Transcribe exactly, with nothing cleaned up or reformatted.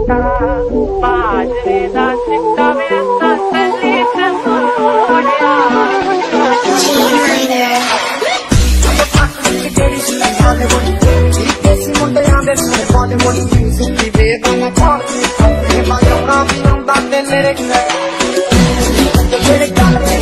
चिट्टा बाजरे दा चिट्टा वे तसली ते मोड़िया Bollywood music की वेव में पहुंची, ये मायूं ना भी हम बातें मेरे, ये मेरे